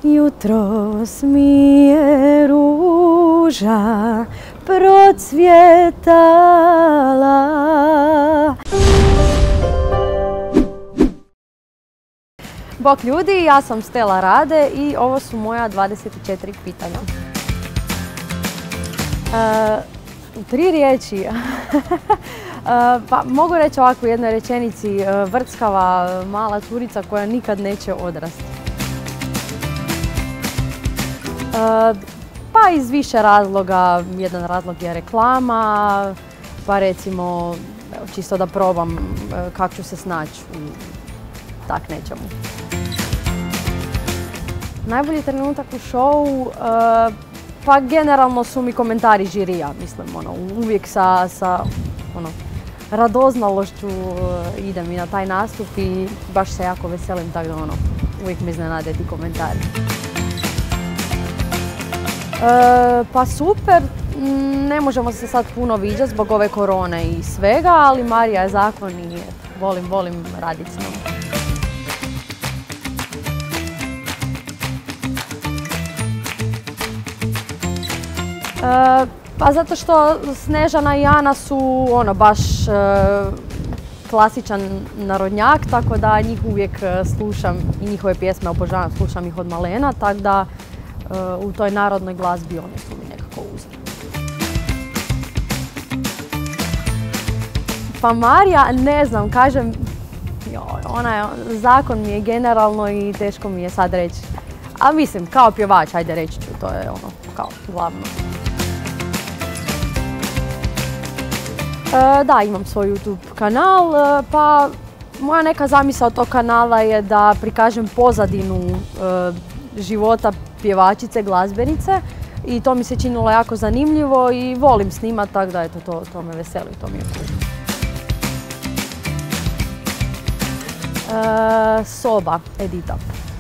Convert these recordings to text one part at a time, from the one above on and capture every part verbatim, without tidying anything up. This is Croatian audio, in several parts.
Jutros mi je ruža procvjetala. Bok ljudi, ja sam Stela Rade i ovo su moja dvadeset četiri pitanja. E, u tri riječi. e, pa mogu reći ovako u jednoj rečenici, vrckava mala curica koja nikad neće odrasti. E, pa iz više razloga, jedan razlog je reklama, pa recimo evo, čisto da probam kako ću se snaći u tak nečemu. Najbolji trenutak u šovu, uh, pa generalno su mi komentari žirija, mislim, ono, uvijek sa, sa ono, radoznalošću uh, idem i na taj nastup i baš se jako veselim, tako da ono, uvijek me iznenade ti komentari. Uh, pa super, ne možemo se sad puno viđati zbog ove korone i svega, ali Marija je zakon i volim, volim raditi s njom. E, pa zato što Snežana i Ana su ono baš e, klasičan narodnjak, tako da njih uvijek slušam i njihove pjesme obožavam, slušam ih od malena, tako da e, u toj narodnoj glazbi one su mi nekako uzor. Pa Marija, ne znam, kažem, joj, ona je, zakon mi je generalno i teško mi je sad reći. A mislim, kao pjevač, ajde reći ću, to je ono, kao glavno. E, da, imam svoj YouTube kanal, e, pa moja neka zamisao tog kanala je da prikažem pozadinu e, života pjevačice, glazbenice i to mi se činilo jako zanimljivo i volim snimat, tako da eto, to, to me veseli, to mi je cool. E, soba, Edita.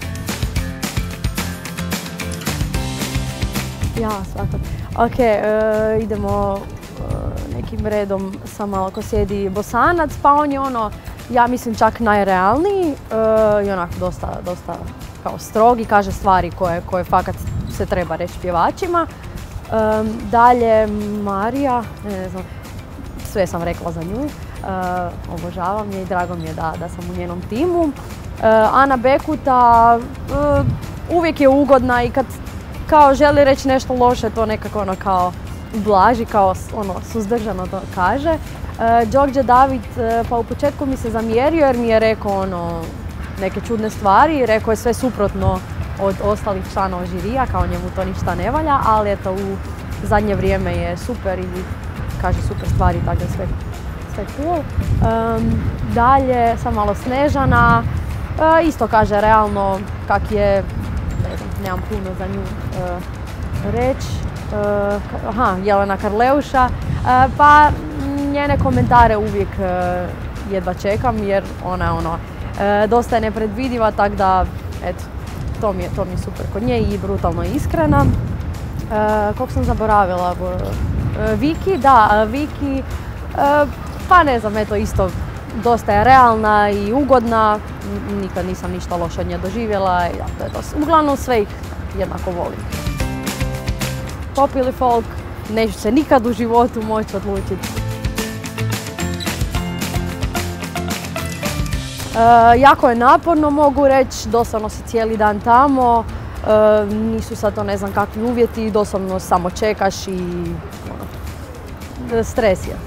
Ja, svakako. Ok, e, idemo e, nekim redom sa malo ko sjedi Bosanac, pa on je ono, ja mislim čak najrealniji e, i onako dosta, dosta kao strog i kaže stvari koje, koje fakat se treba reći pjevačima. E, dalje Marija, ne, ne znam, sve sam rekla za nju, e, obožavam je i drago mi je da, da sam u njenom timu. E, Ana Bekuta, e, uvijek je ugodna i kad kao želi reći nešto loše, to nekako ono kao blaži, kao ono suzdržano to kaže. E, Đorđe David, e, pa u početku mi se zamjerio jer mi je rekao ono neke čudne stvari, rekao je sve suprotno od ostalih članova žirija, kao njemu to ništa ne valja, ali eto u zadnje vrijeme je super i kaže super stvari, tako da sve, sve cool. E, dalje sam malo Snežana, e, isto kaže realno kak je, ne znam, nemam puno za nju uh, reći. Uh, aha, Jelena Karleuša, uh, pa njene komentare uvijek uh, jedva čekam jer ona je ono, uh, dosta je nepredvidiva, tako da, eto, to mi je, to mi je super kod nje i brutalno iskrena. Uh, kog sam zaboravila? Uh, Viki, da, uh, Viki, uh, pa ne znam, eto isto, dosta je realna i ugodna, nikad nisam ništa loše od nje doživjela, ja, to je to. Uglavnom sve ih jednako volim. Pop ili folk, neću se nikad u životu moći odlučiti. E, jako je naporno, mogu reći, doslovno si cijeli dan tamo, e, nisu sad to ne znam kakvi uvjeti, doslovno samo čekaš i ono, stres je.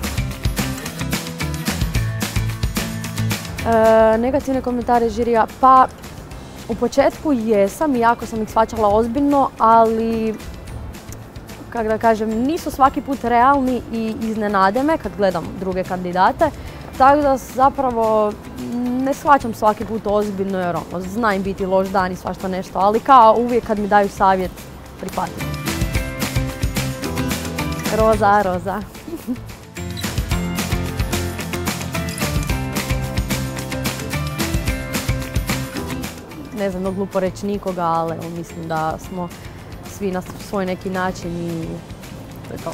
E, negativne komentare žirija, pa u početku jesam i jako sam ih shvaćala ozbiljno, ali kako da kažem, nisu svaki put realni i iznenade me kad gledam druge kandidate, tako da zapravo ne shvaćam svaki put ozbiljno jer ono, zna im biti loš dan i svašta nešto, ali kao uvijek kad mi daju savjet, prihvatim. Roza, Roza. Ne znam, glupo reći nikoga, ali mislim da smo svi na svoj neki način i to je to.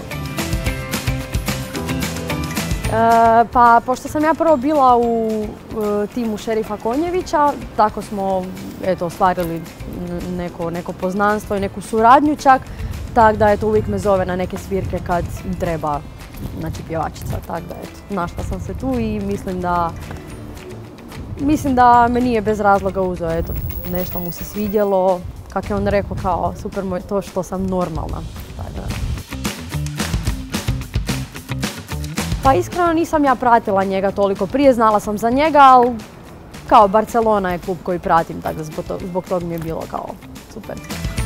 E, pa, pošto sam ja prvo bila u e, timu šerifa Konjevića, tako smo eto, ostvarili neko, neko poznanstvo i neku suradnju čak, tako da eto, uvijek me zove na neke svirke kad im treba, znači, pjevačica, tako da eto, našla sam se tu i mislim da mislim da me nije bez razloga uzeo, eto, nešto mu se svidjelo, kako je on rekao, kao super mu je to što sam normalna. Pa iskreno nisam ja pratila njega toliko prije, znala sam za njega, ali kao Barcelona je klub koji pratim, tako da zbog, to, zbog tog mi je bilo kao super.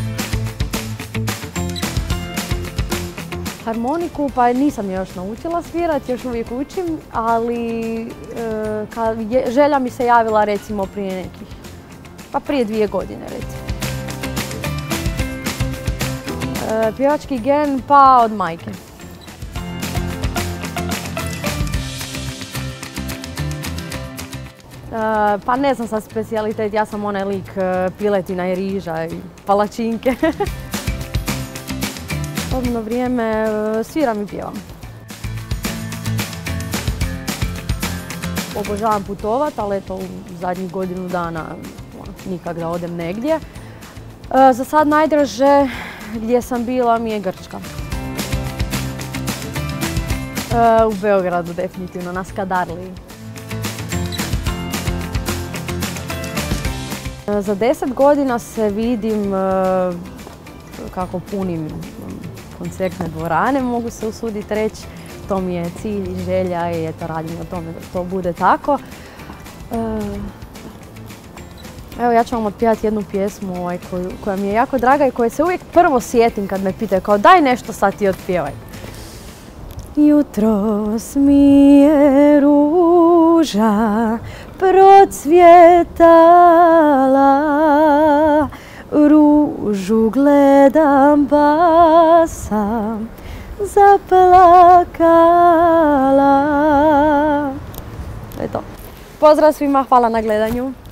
Harmoniku pa nisam je još naučila svirati, još uvijek učim, ali e, ka, je, želja mi se javila recimo prije nekih, pa prije dvije godine recimo. E, pjevački gen pa od majke. Uh, pa ne znam sad specijalitet, ja sam onaj lik uh, piletina i riža i palačinke. Slobodno vrijeme uh, sviram i pjevam. Obožavam putovat, ali eto u zadnjih godinu dana ono, nikak da odem negdje. Uh, za sad najdraže gdje sam bila mi je Grčka. Uh, u Beogradu definitivno, na Skadarliji. Za deset godina se vidim kako punim koncertne dvorane, mogu se usuditi reći. To mi je cilj i želja i eto, radim na tome da to bude tako. Evo, ja ću vam otpjevati jednu pjesmu ovaj, koju, koja mi je jako draga i koje se uvijek prvo sjetim kad me pitaju kao daj nešto sad ti otpjevaj. Jutros mi je ruža procvjetala, ružu gledam pa sam zaplakala. To je to. Pozdrav svima, hvala na gledanju.